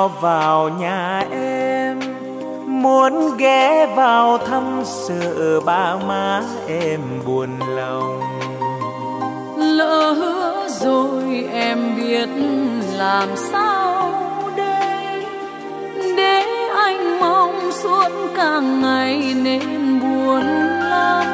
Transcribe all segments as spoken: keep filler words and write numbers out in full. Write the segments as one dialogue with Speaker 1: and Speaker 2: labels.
Speaker 1: nhỏ vào nhà em, muốn ghé vào thăm sợ ba má em buồn lòng.
Speaker 2: Lỡ hứa rồi em biết làm sao đây, để anh mong suốt cả ngày nên buồn lắm.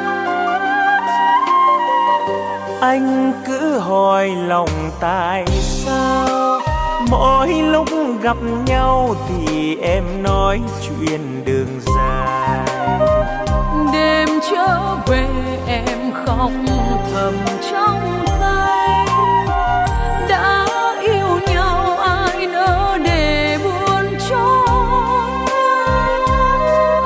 Speaker 1: Anh cứ hỏi lòng tại sao mỗi lúc gặp nhau thì em nói chuyện đường dài.
Speaker 2: Đêm trở về em khóc thầm trong tay, đã yêu nhau ai nỡ để buồn cho nhau.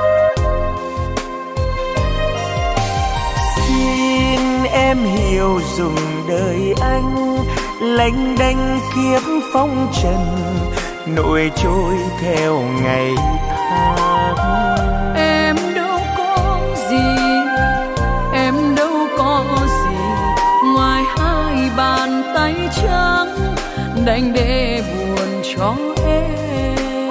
Speaker 1: Xin em hiểu dùng đời anh lênh đênh kiếp phong trần, nổi trôi theo ngày tháng.
Speaker 2: Em đâu có gì, em đâu có gì ngoài hai bàn tay trắng, đành để buồn cho em.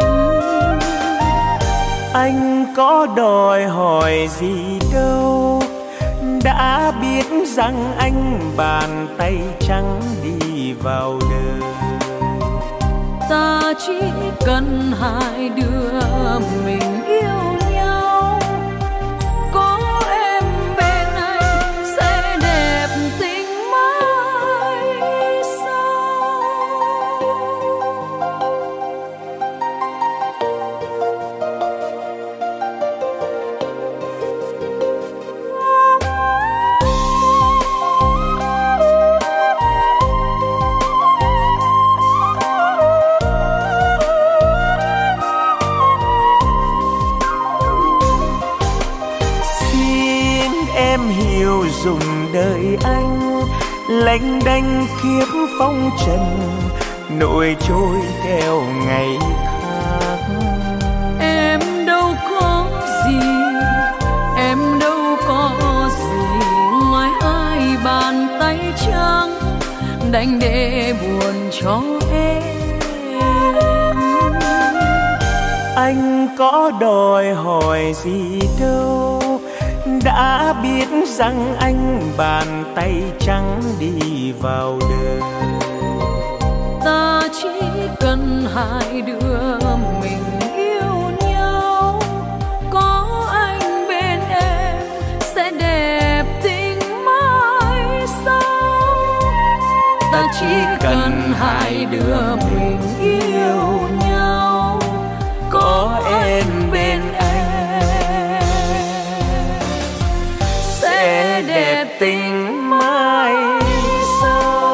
Speaker 1: Anh có đòi hỏi gì đâu, đã biết rằng anh bàn tay trắng đi vào đời.
Speaker 2: Ta chỉ cần hai đứa mình yêu nhau, có em bên anh sẽ đẹp tình mãi sau.
Speaker 1: Dùng đời anh lênh đênh kiếp phong trần, nổi trôi theo ngày tháng.
Speaker 2: Em đâu có gì, em đâu có gì ngoài hai bàn tay trắng, đành để buồn cho em.
Speaker 1: Anh có đòi hỏi gì đâu, đã biết rằng anh bàn tay trắng đi vào đời.
Speaker 2: Ta chỉ cần hai đứa mình yêu nhau, có anh bên em sẽ đẹp tình mãi sau. Ta chỉ cần hai đứa mình yêu nhau, có em bên em sẽ đẹp tình mãi sau.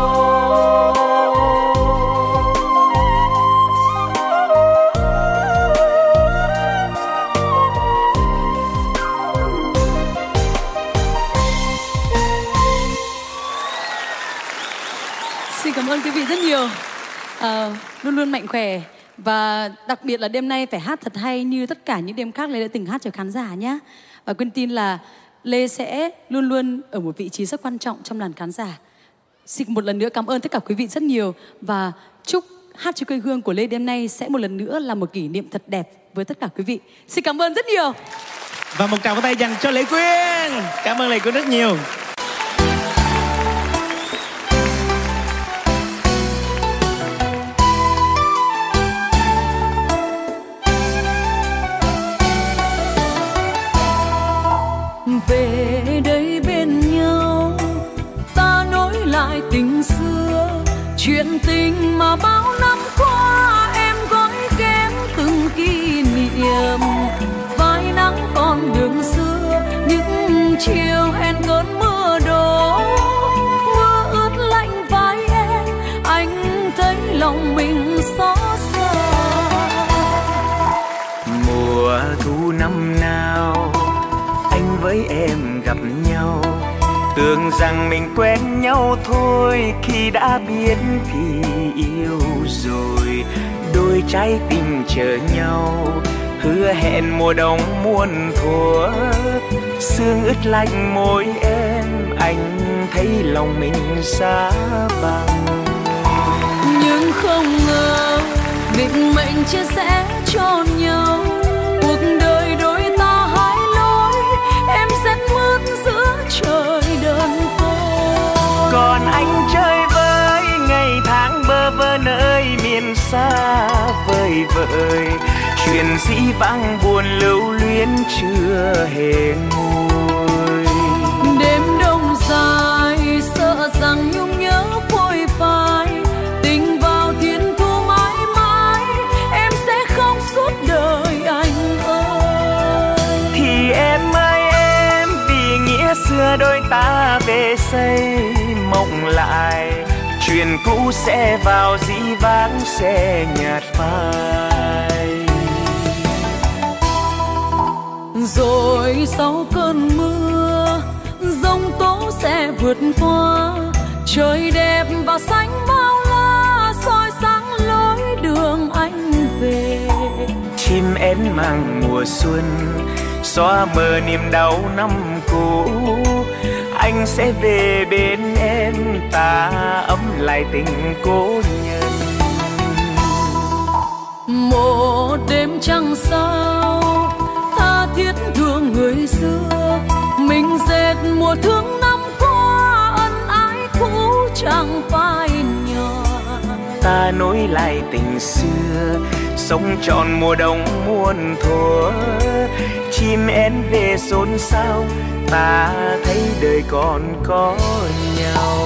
Speaker 3: Xin cảm ơn quý vị rất nhiều. À, luôn luôn mạnh khỏe. Và đặc biệt là đêm nay phải hát thật hay như tất cả những đêm khác Lê đã từng hát cho khán giả nhé. Và Quyên tin là Lê sẽ luôn luôn ở một vị trí rất quan trọng trong làn khán giả. Xin một lần nữa cảm ơn tất cả quý vị rất nhiều. Và chúc hát cho quê hương của Lê đêm nay sẽ một lần nữa là một kỷ niệm thật đẹp với tất cả quý vị. Xin cảm ơn rất nhiều.
Speaker 4: Và một tràng pháo tay dành cho Lệ Quyên. Cảm ơn Lệ Quyên rất nhiều.
Speaker 2: Về đây bên nhau ta nối lại tình xưa, chuyện tình mà bao năm qua em gói ghém từng kỷ niệm. Vai nắng con đường xưa, những chiều hẹn cơn mưa đổ, mưa ướt lạnh vai em, anh thấy lòng mình xót xa.
Speaker 1: Mùa thu năm nào anh với em gặp nhau, tưởng rằng mình quen nhau thôi, khi đã biết thì yêu rồi. Đôi trái tim chờ nhau, hứa hẹn mùa đông muôn thuở. Sương ướt lạnh môi em, anh thấy lòng mình xa vắng.
Speaker 2: Nhưng không ngờ định mệnh chia sẻ cho nhau. Cuộc đời đôi ta hai lối, em rét mướt giữa trời đơn côi.
Speaker 1: Còn anh chơi với ngày tháng bơ vơ nơi miền xa vời vợi, chuyện dĩ vãng buồn lưu luyến chưa hề nguôi.
Speaker 2: Đêm đông dài sợ rằng nhung nhớ phôi phai, tình vào thiên thu mãi mãi, em sẽ không suốt đời anh ơi.
Speaker 1: Thì em ơi em, vì nghĩa xưa đôi ta về xây mộng lại, chuyện cũ sẽ vào dĩ vãng sẽ nhạt phai.
Speaker 2: Rồi sau cơn mưa giông tố sẽ vượt qua, trời đẹp và xanh bao la soi sáng lối đường anh về.
Speaker 1: Chim én mang mùa xuân xóa mờ niềm đau năm cũ, anh sẽ về bên em ta ấm lại tình cố nhân.
Speaker 2: Một đêm trăng sao tha thiết thương người xưa, mình dệt mùa thương năm qua, ân ái cũ chẳng phai nhòa.
Speaker 1: Ta nối lại tình xưa, sống trọn mùa đông muôn thuở. Chim én về xôn xao, ta thấy đời còn có nhau.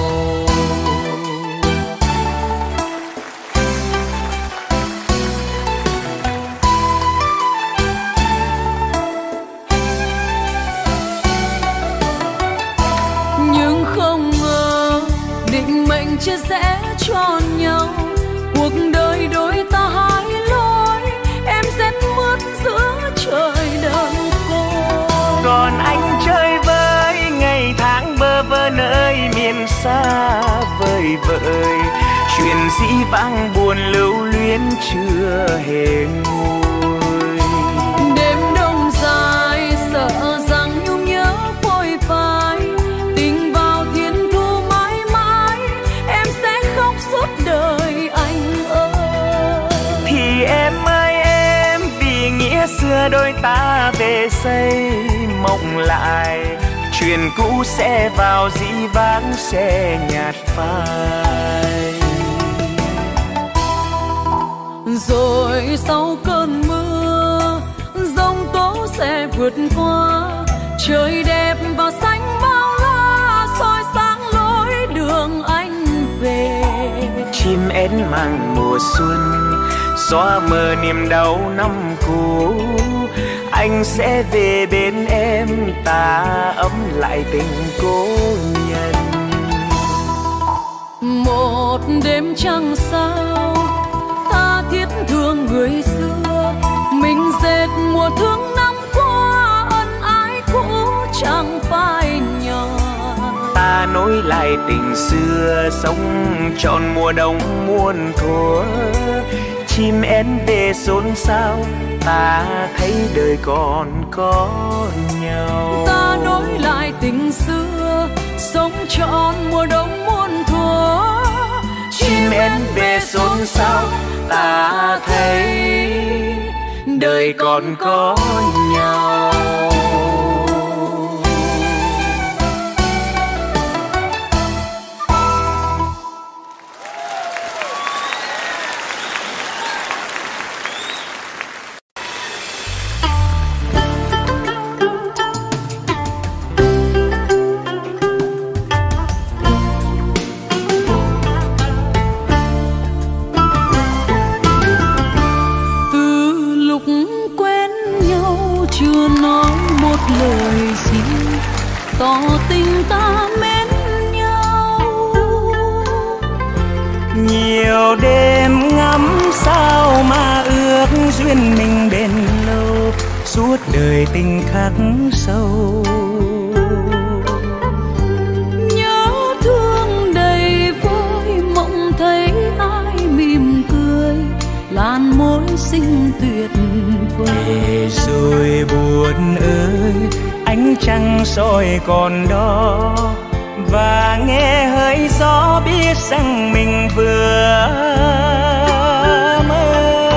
Speaker 2: Nhưng không ngờ định mệnh chia sẻ cho nhau, cuộc đời đôi ta hai lối, em rét mướt giữa trời đơn côi.
Speaker 1: Còn anh chơi với ngày tháng bơ vơ nơi miền xa vời vợi, chuyện dĩ vãng buồn lưu luyến chưa hề nguôi.
Speaker 2: Đêm đông dài sợ rằng nhung nhớ phôi phai, tình vào thiên thu mãi mãi, em sẽ khóc suốt đời anh ơi.
Speaker 1: Thì em ơi em, vì nghĩa xưa đôi ta về xây mộng lại, chuyện cũ sẽ vào dĩ vãng sẽ nhạt phai.
Speaker 2: Rồi sau cơn mưa giông tố sẽ vượt qua, trời đẹp và xanh bao la soi sáng lối đường anh về.
Speaker 1: Chim én mang mùa xuân xóa mờ niềm đau năm cũ, anh sẽ về bên em ta ấm lại tình cố nhân.
Speaker 2: Một đêm trăng sao tha thiết thương người xưa, mình dệt mùa thương năm qua, ân ái cũ chẳng phai nhòa.
Speaker 1: Ta nối lại tình xưa, sống trọn mùa đông muôn thuở. Chim én về xôn xao, ta thấy đời còn có nhau.
Speaker 2: Ta nối lại tình xưa, sống trọn mùa đông muôn thuở.
Speaker 1: Chim én về xôn xao, ta thấy đời còn có nhau.
Speaker 2: Lời gì tỏ tình ta mến nhau,
Speaker 1: nhiều đêm ngắm sao mà ước duyên mình bền lâu, suốt đời tình khắc sâu.
Speaker 2: Nhớ thương đầy vơi, mộng thấy ai mỉm cười, làn môi xinh tuyệt vời.
Speaker 1: Rồi buồn ơi, ánh trăng soi còn đó, và nghe hơi gió biết rằng mình vừa mơ.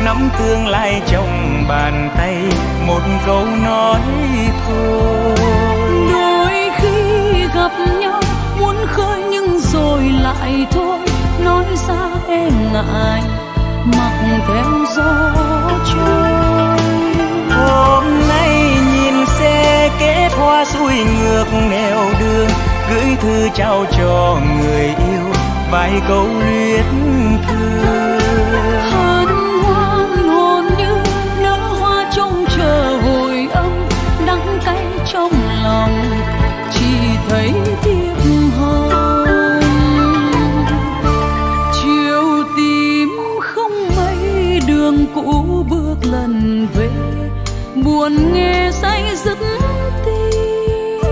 Speaker 1: nắm tương lai trong bàn tay, một câu nói thôi.
Speaker 2: Đôi khi gặp nhau muốn khơi nhưng rồi lại thôi, nói ra em ngại mặc theo gió trôi.
Speaker 1: Hôm nay nhìn xe kết hoa xuôi ngược nẻo đường, gửi thư trao cho người yêu vài câu luyến thương.
Speaker 2: Hân hoan hồn như nở hoa trông chờ hồi âm, đắng cay trong lòng chỉ thấy thiệp hồng. Chiều tím không mây, đường cũ bước lần về, buồn nghe say dứt tim.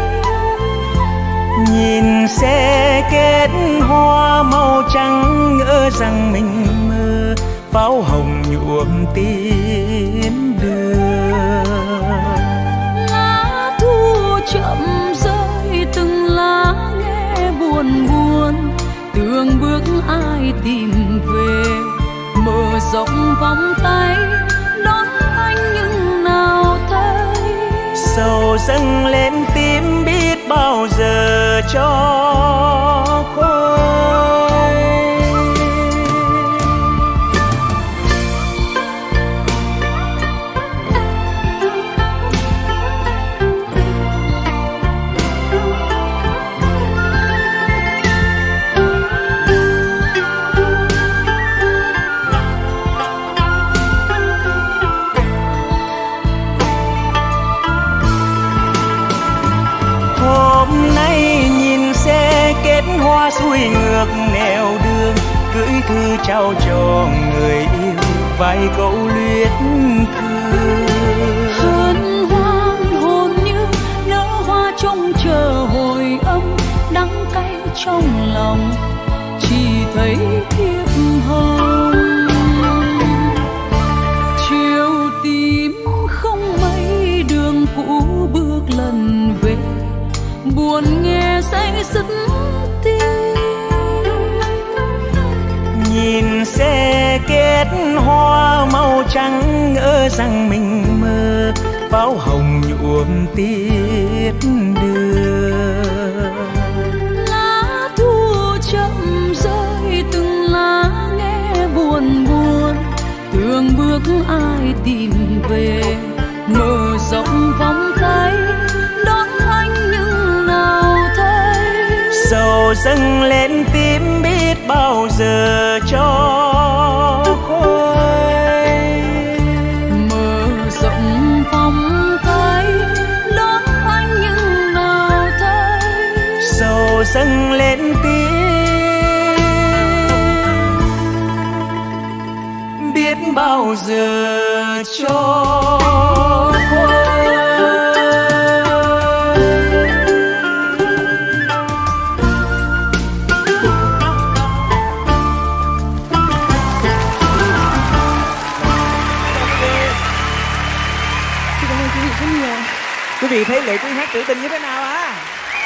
Speaker 1: Nhìn xe kết hoa màu trắng, ngỡ rằng mình mơ pháo hồng nhuộm tiến đường.
Speaker 2: Lá thu chậm rơi từng lá nghe buồn buồn, tưởng bước ai tìm về, mở rộng vòng tay đón anh nhưng nào thấy.
Speaker 1: Sầu dâng lên tim biết bao giờ cho khôi. Hoa xuôi ngược nẻo đường, gửi thư trao cho người yêu vài câu luyến thương.
Speaker 2: Hân hoan hồn như nở hoa trông chờ hồi âm, đắng cay trong lòng chỉ thấy thiệp hồng. Chiều tím không mây, đường cũ bước lần về, buồn nghe say dứt.
Speaker 1: Nhìn xe kết hoa màu trắng, ngỡ rằng mình mơ pháo hồng nhuộm tiết đường.
Speaker 2: Lá thu chậm rơi từng lá nghe buồn buồn, tưởng bước ai tìm về, mở rộng vòng tay đón anh nhưng nào thấy.
Speaker 1: Sầu dâng lên tim biết bao giờ cho khôi.
Speaker 2: Mở rộng vòng tay đón anh nhưng nào thấy.
Speaker 1: Sầu dâng lên tim biết bao giờ cho khôi.
Speaker 4: Quý vị thấy Lệ Quyên hát trữ tình như thế nào ạ? À?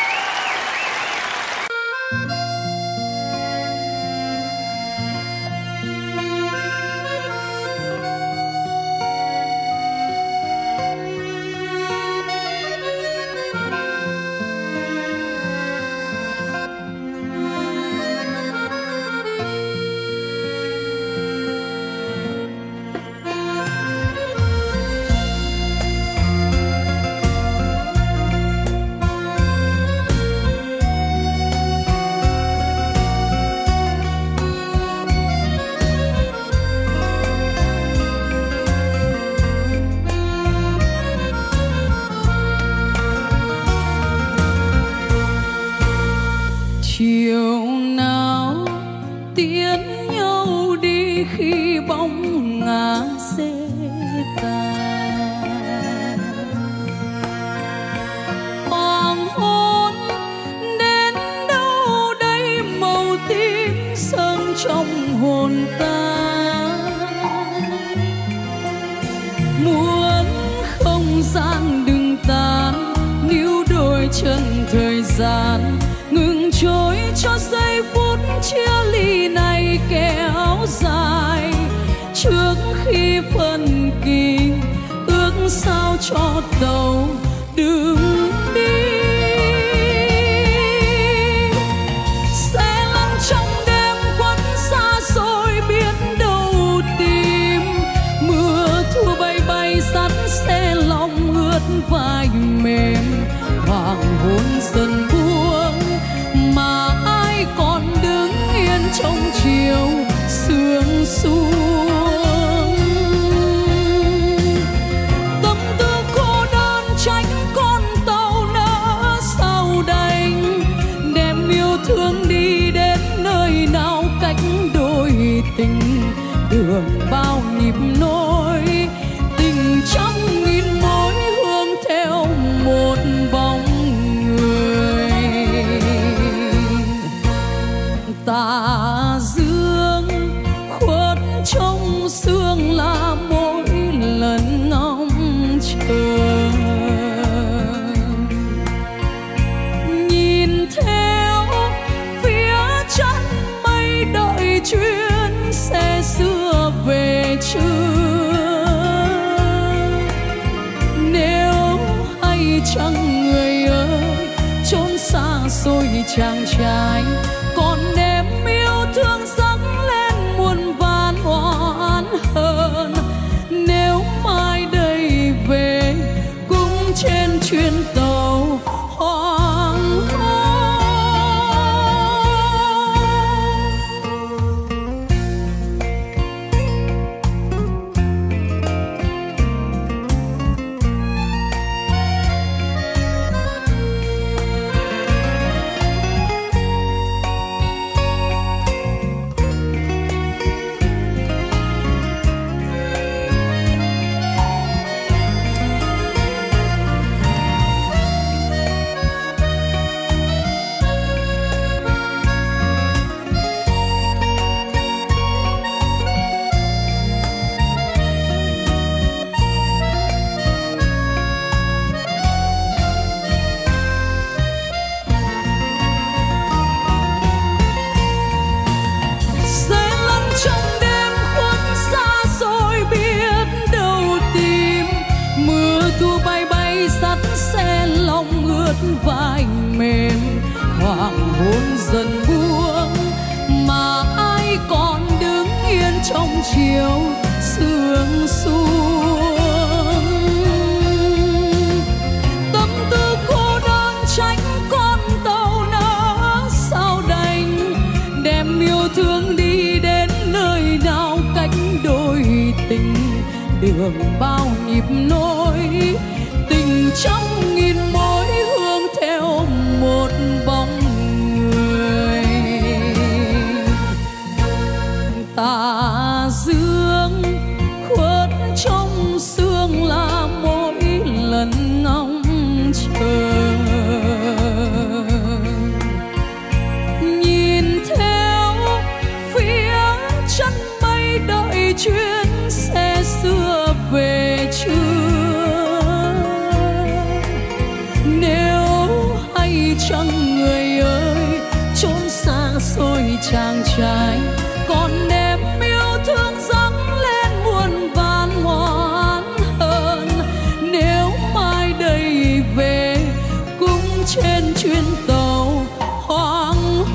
Speaker 2: Chiều nào tiễn nhau đi khi bóng ngả xê tàn, hoàng hôn đến đâu đây màu tím sơn trong hồn ta. Muốn không gian đừng tan, níu đôi chân thời gian ngừng trôi cho giây phút chia ly này kéo dài. Trước khi phân kỳ, ước sao cho tàu đừng đi. Xe lăn trong đêm khuất xa xôi biết đâu tìm, mưa thu bay bay sắt xe lòng ướt vai mềm. Hoàng hôn dần buông mà ai còn đứng yên trong chiều sương xuống. Tâm tư cô đơn tránh con tàu nỡ sao đành, đem yêu thương đi đến nơi nào cách đôi tình. Đường bao nhịp nối tình trăm nghìn mối hương theo một bóng người. Tà dương khuất trong sương là mỗi lần ngóng chờ, nhìn theo phía chân mây đợi chuyến xe xưa về chưa. Nếu hay chăng người ơi chốn xa xôi chàng trai, còn đem yêu thương dâng lên muôn vàn oán hờn. Nếu mai đây về cũng trên chuyến tàu hoàng hôn. Vai mềm hoàng hôn dần buông mà ai còn đứng yên trong chiều sương xuống. Tâm tư cô đơn tránh con tàu nỡ sao đành, đem yêu thương đi đến nơi nào cách đôi tình. Đường bao nhịp nối tình trong nghìn mối hương theo một bóng người. Tà dương khuất trong sương là mỗi lần ngóng chờ, nhìn theo phía chân mây đợi chuyến xe xưa về chưa. Nếu hay chăng người ơi chốn xa xôi chàng trai, còn đem yêu thương dâng lên muôn vàn oán hờn. Nếu mai đây về cũng trên chuyến tàu hoàng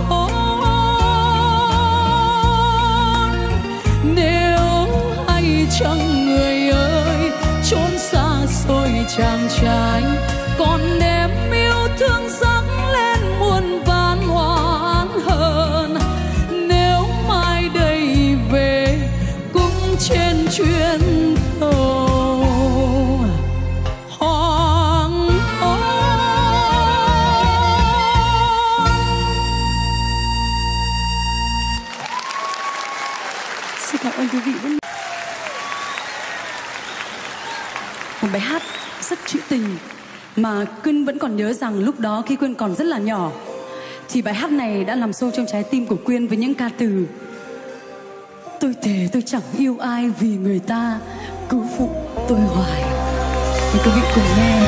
Speaker 2: hôn. Nếu hay chăng người ơi chốn xa xôi chàng trai, còn đem yêu thương dâng lên muôn vàn oán hờn. Nếu mai đây về cũng trên chuyến tàu hoàng hôn.
Speaker 3: Xin cảm ơn quý vị rất nhiều. Một bài hát rất trữ tình mà Quyên vẫn còn nhớ rằng lúc đó khi Quyên còn rất là nhỏ thì bài hát này đã làm sâu trong trái tim của Quyên với những ca từ: tôi thề tôi chẳng yêu ai vì người ta cứu phụ tôi hoài. Mời quý vị cùng nghe.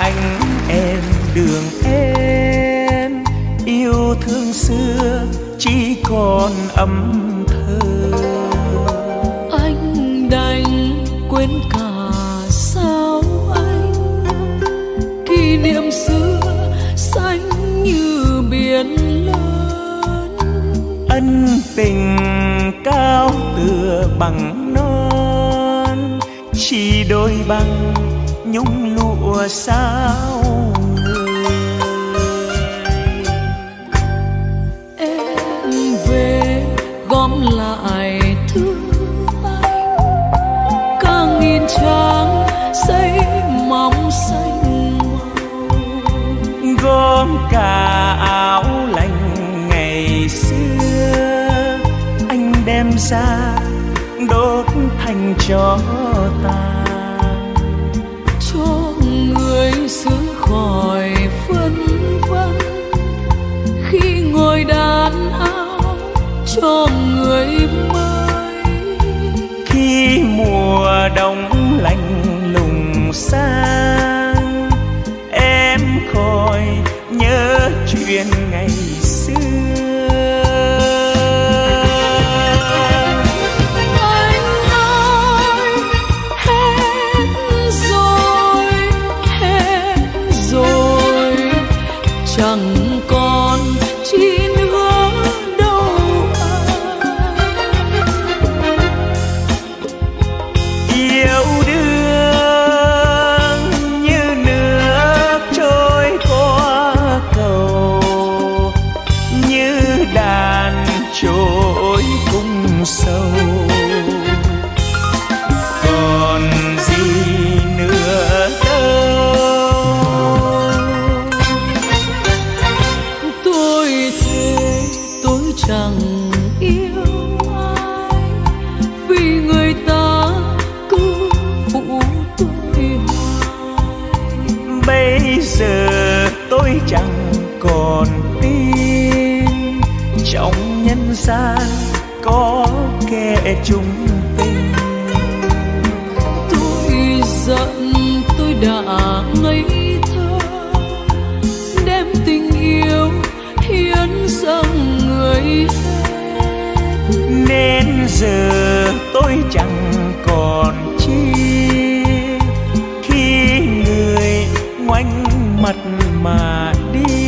Speaker 1: anh em đường em, yêu thương xưa chỉ còn âm thơ.
Speaker 2: Anh đành quên cả sao anh, kỷ niệm xưa xanh như biển lớn.
Speaker 1: Ân tình cao tựa bằng non, chỉ đôi bằng nhung lụa sao người.
Speaker 2: Em về gom lại thương anh, cả nghìn trang giấy mỏng xanh màu.
Speaker 1: Gom cả áo lành ngày xưa, anh đem ra đốt thành tro tàn.
Speaker 2: Cho người xứ khỏi phân vân, khi ngồi đàn áo cho người mới.
Speaker 1: Khi mùa đông lạnh lùng sang, em khỏi nhớ chuyện ngày xưa.
Speaker 2: Chẳng còn chi nữa đâu anh.
Speaker 1: Yêu đương như nước trôi qua cầu, như đàn trôi cung sâu. Còn gì nữa đâu.
Speaker 2: Chẳng yêu ai, vì người ta cứ phụ tôi hoài.
Speaker 1: Bây giờ tôi chẳng còn tin trong nhân gian có kẻ chung tình.
Speaker 2: Tôi giận tôi đã ngây thơ, đem tình yêu hiến dâng người hết.
Speaker 1: Nên giờ tôi chẳng còn chi, khi người ngoảnh mặt mà đi.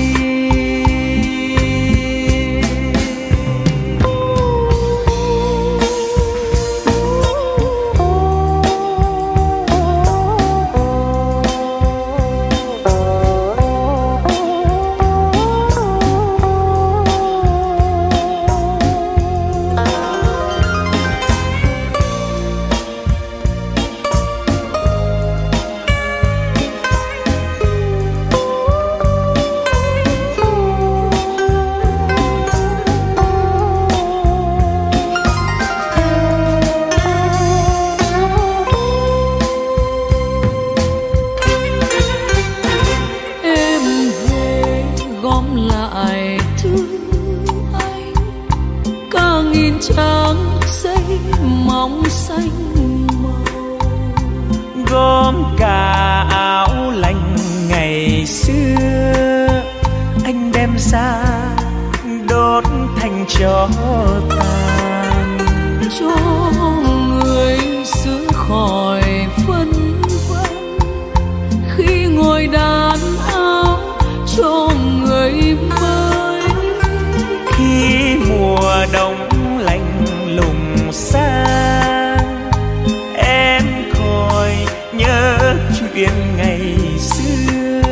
Speaker 2: Trang giấy mỏng xanh màu.
Speaker 1: Gom cả áo lành ngày xưa, anh đem ra đốt thành tro tàn.
Speaker 2: Cho người xứ khỏi phân vân, khi ngồi đàn áo cho người mới.
Speaker 1: Khi mùa đông lạnh lùng sang, em khỏi nhớ chuyện ngày xưa.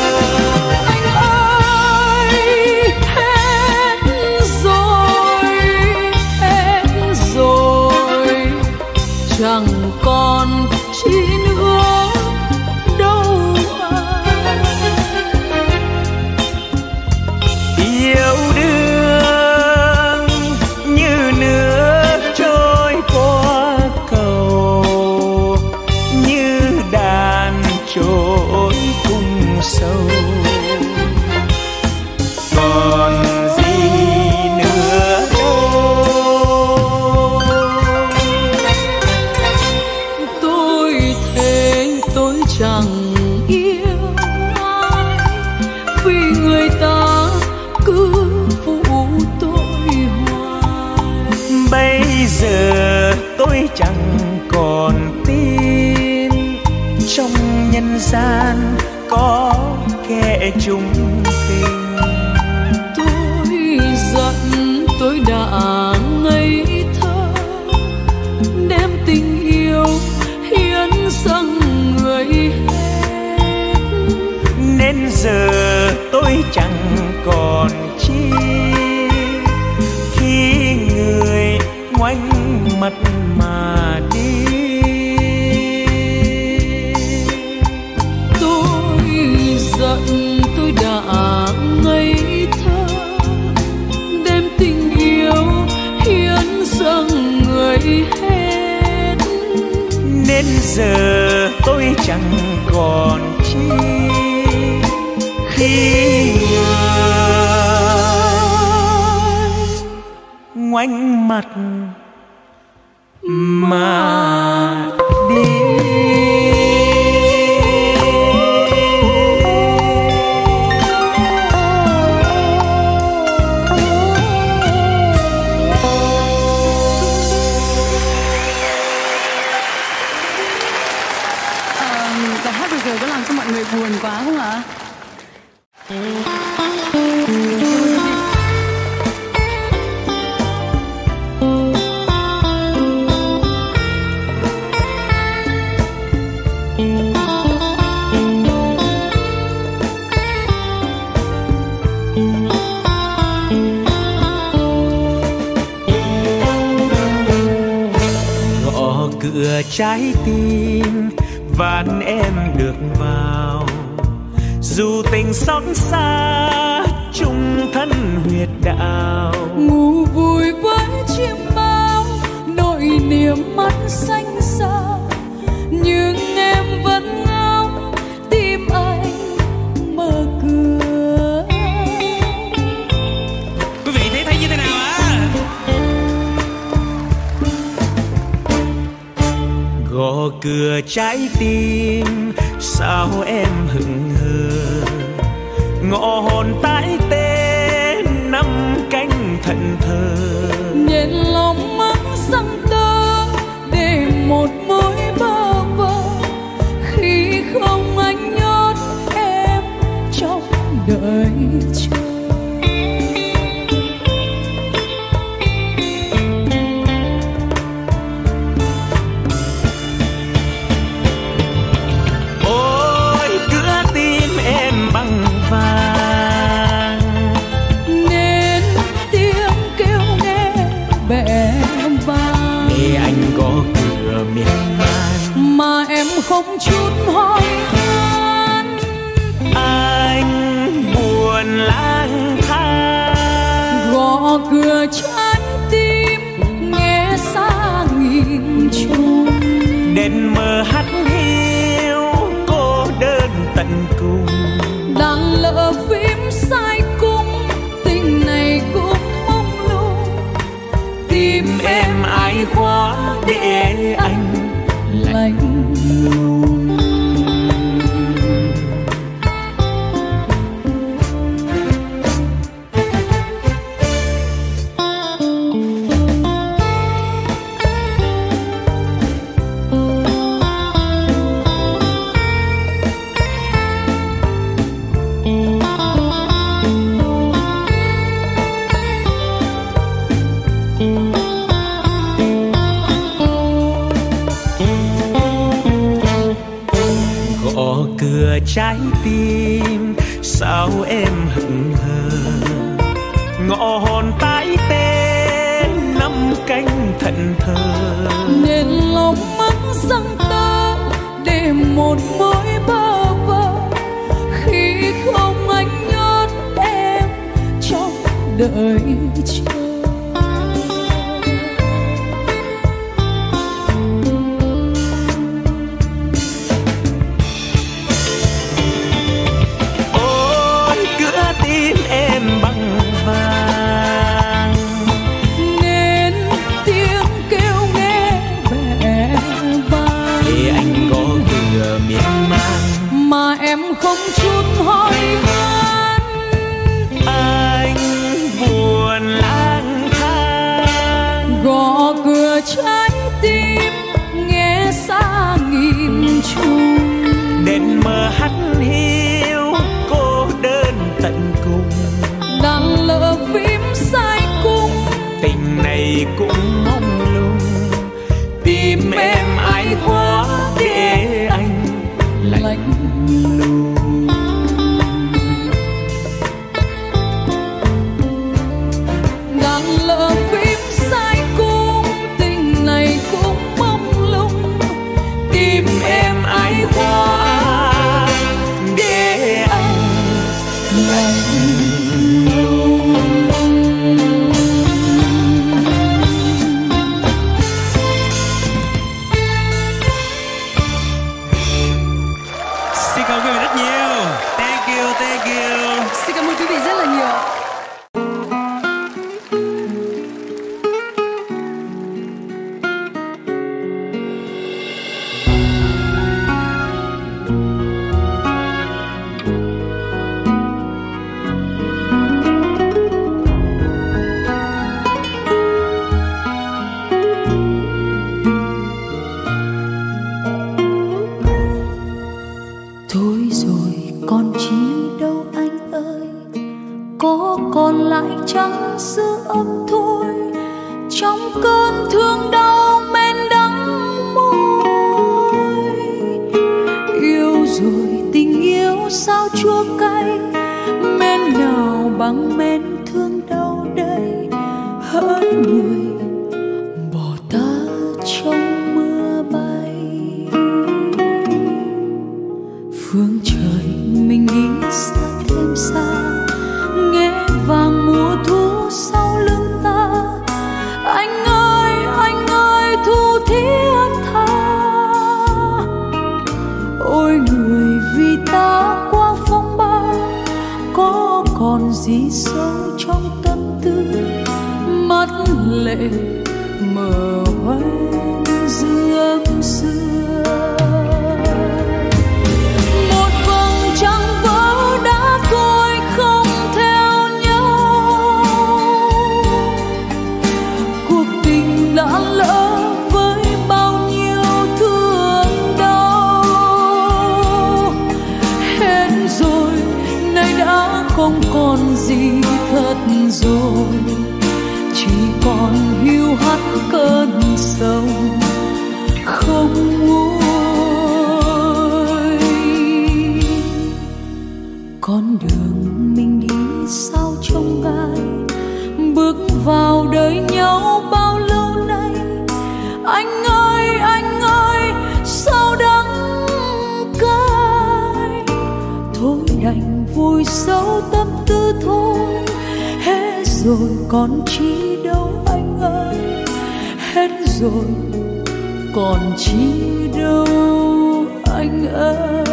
Speaker 2: Anh ơi hết rồi, cứ phụ tôi hoài.
Speaker 1: Bây giờ tôi chẳng còn tin trong nhân gian có kẻ chung tình.
Speaker 2: Tôi giận tôi đã ngây thơ, đem tình yêu hiến dâng người hết.
Speaker 1: Nên giờ tôi chẳng còn chi khi người ngoảnh mặt mà đi.
Speaker 2: Tôi giận tôi đã ngây thơ, đem tình yêu hiến dâng người hết.
Speaker 1: Nên giờ tôi chẳng còn chi khi người ngoảnh mặt mà đi.
Speaker 3: Bài hát vừa rồi có làm cho mọi người buồn quá không ạ?
Speaker 1: Gõ cửa trái tim van em được vào, dù tình xót xa chung thân huyệt đạo.
Speaker 2: Ngủ vui với chim bao nỗi niềm mắt xanh xa, nhưng em vẫn ngóng tim anh mở cửa.
Speaker 4: Quý vị thấy thấy như thế nào ạ?
Speaker 1: Gõ cửa trái tim sao em hững hờ, ngõ hồn tái tê năm cánh thẫn thờ.
Speaker 2: Nhện lòng mắt răng tơ để một mối bơ vơ, khi không anh nhốt em trong đời chờ. Mà em không chút hỏi han,
Speaker 1: anh buồn lang thang.
Speaker 2: Gõ cửa trái tim nghe xa nghìn trùng,
Speaker 1: đèn mờ hắt hiu cô đơn tận cùng.
Speaker 2: đang lỡ phím sai cung, tình này cũng mông lung. Tim em ai khóa để anh lạnh lùng.
Speaker 1: Cửa trái tim sao em hững hờ, ngõ hồn tái tê năm cánh thẫn thờ.
Speaker 2: Nên lòng mắt răng tơ để một mối bơ vơ, khi không anh nhốt em trong đời chờ. Mà em không chút hỏi han,
Speaker 1: anh
Speaker 4: Xin cảm ơn quý vị rất nhiều. Thank you, thank you.
Speaker 3: Xin cảm ơn quý vị rất là nhiều.
Speaker 2: Thôi rồi còn chi đâu anh ơi, có còn lại chẳng dư âm thôi, trong cơn thương đau men đắng môi. Yêu rồi tình yêu sao chua cay, men nào bằng men thương đau đây. Hỡi người bỏ ta trong mưa bay, phương trời mình đi xa thêm xa, nghe vàng mùa thu sau lưng ta. Anh ơi anh ơi thu thiết tha, ôi người vì ta qua phong ba, có còn gì sâu trong tâm tư. Mắt lệ mờ hoen dư âm xưa, một vầng trăng vỡ đã thôi không theo nhau. Cuộc tình đã lỡ với bao nhiêu thương đau, hết rồi nay đã không còn gì thật rồi, chỉ còn hiu hắt cơn sầu không nguôi. Con đường mình đi sao trông gai, bước vào đời nhau bao lâu nay. Anh ơi anh ơi sao đắng cay, thôi đành vùi sâu tâm tư thôi. Hết rồi còn chi đâu anh ơi, hết rồi còn chi đâu anh ơi.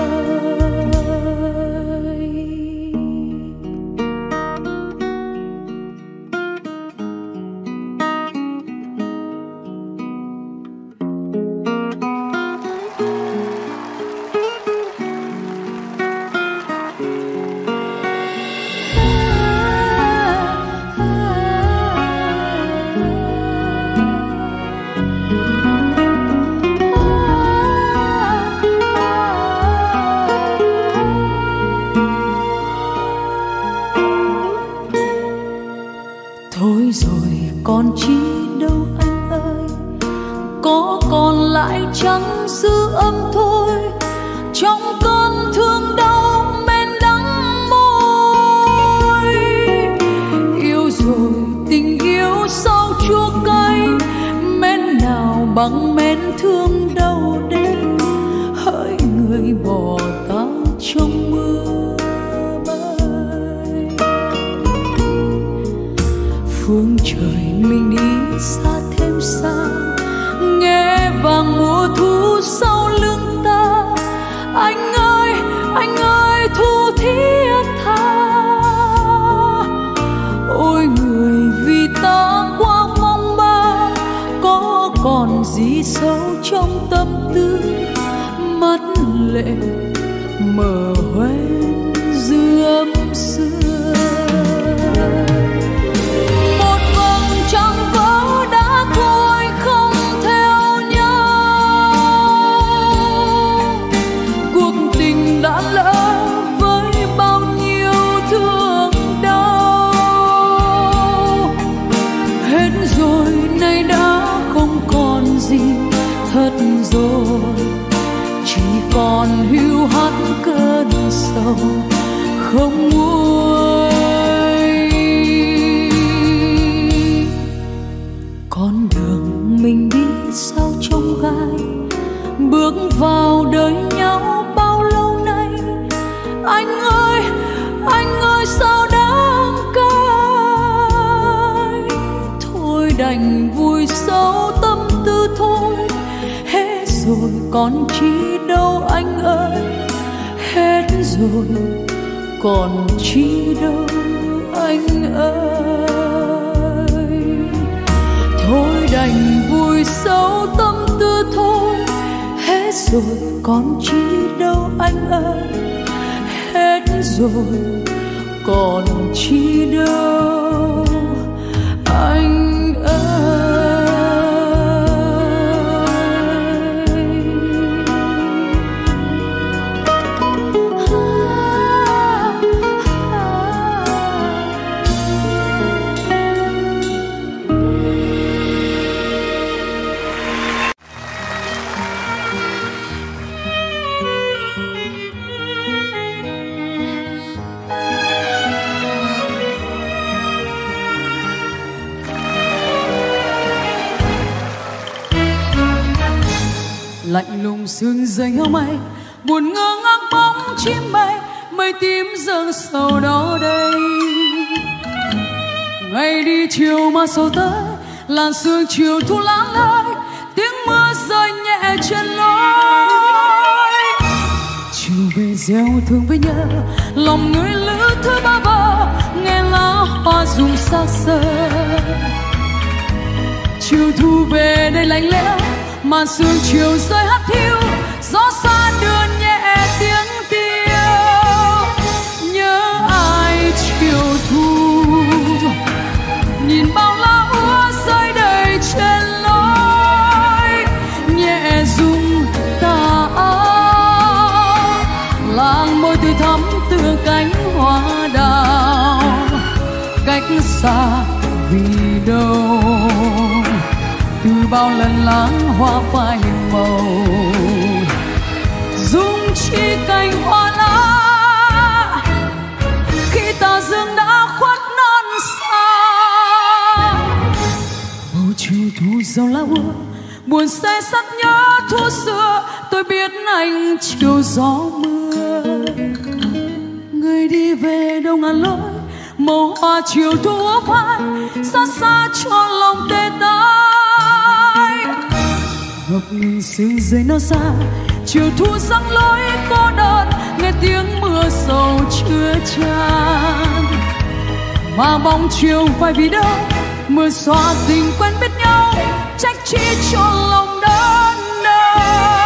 Speaker 2: Thôi rồi còn chi đâu anh ơi, có còn lại chẳng dư âm thôi, trong cơn thương đau men đắng môi. Yêu rồi tình yêu sao chua cay, men nào bằng men thương đau đây. Hỡi người bỏ ta trong mưa bay, phương trời mình đi xa thêm xa, nghe vàng mùa thu sau lưng ta. Anh ơi anh ơi thu thiết tha, ôi người vì ta qua phong ba, có còn gì sâu trong tâm tư. Mắt lệ mờ hoen dư âm xưa, một vầng trăng vỡ đã thôi không theo nhau. Cuộc tình đã lỡ với bao nhiêu thương đau, hết rồi nay đã không còn gì thật rồi, chỉ còn hiu hắt cơn sầu không nguôi. Con đường mình đi sao trông gai, bước vào đời nhau bao lâu nay. Anh ơi anh ơi sao đã còn chi đâu anh ơi, hết rồi còn chi đâu anh ơi. Thôi đành vùi sâu tâm tư thôi, hết rồi còn chi đâu anh ơi, hết rồi còn chi đâu anh ơi. Lạnh lùng sương rơi ngao mây, buồn ngơ ngác bóng chim bay, mây tím dâng sầu đó đây. Ngày đi chiều mà sầu tới, làn sương chiều thu lãng lơi, tiếng mưa rơi nhẹ trên lối. Chiều về gieo thương với nhớ, lòng người lữ thứ ba bờ, nghe lá hoa rụng xác xơ. Chiều thu về đây lạnh lẽo, màn sương chiều rơi hắt hiu, gió xa đưa nhẹ tiếng tiêu. Nhớ ai chiều thu, nhìn bao lá úa rơi đầy trên lối, nhẹ rung tà áo, làng môi tươi thắm tựa cánh hoa đào. Cách xa vì đâu, từ bao lần lãng hoa phai màu, dung chi cành hoa lá khi tà dương đã khuất non xa. Bầu chiều thu rau lá úa, buồn say sắt nhớ thu xưa, tôi biết anh chiều gió mưa. Người đi về đâu ngàn lối, màu hoa chiều thu úa phai, xa xa cho lòng tê tái. Ngập ngừng sương rơi nó xa, chiều thu răng lối cô đơn, nghe tiếng mưa sầu chưa chan. Mà bóng chiều phải vì đâu, mưa xóa tình quen biết nhau, trách chi cho lòng đớn đau.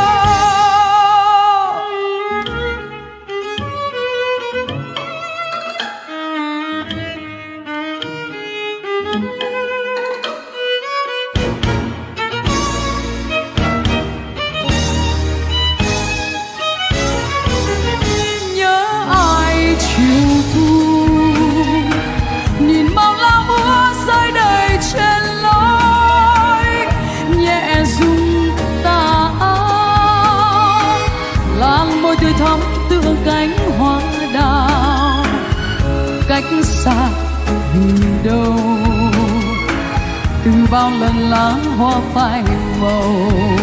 Speaker 2: Tươi thắm tựa cánh hoa đào, cách xa vì đâu, từ bao lần lãng hoa phai màu,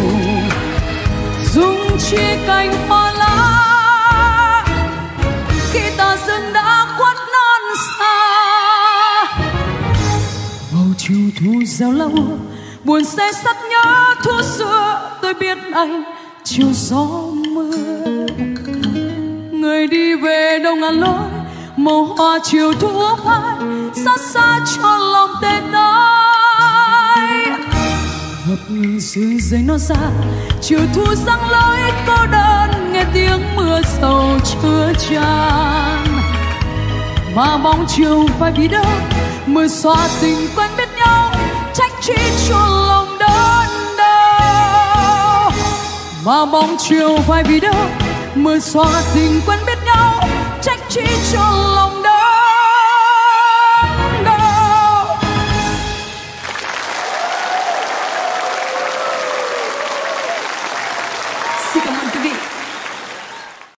Speaker 2: dung chi cành hoa lá khi tà dương đã khuất non xa. Bầu chiều thu reo lá úa, buồn say sắt nhớ thu xưa, tôi biết anh chiều gió mưa. Người đi về đâu ngàn lối, màu hoa chiều thu úa phai, xa xa cho lòng tê tái. Ngập ngừng sương rơi nó xa, chiều thu răng lối cô đơn, nghe tiếng mưa sầu chưa chan. Mà bóng chiều phải vì đâu, mưa xóa tình quen biết nhau, trách chi cho lòng đớn đau. Mà bóng chiều phải vì đâu, mưa xóa tình quen biết nhau, trách chi cho lòng đớn đau.
Speaker 3: Xin cảm ơn quý vị.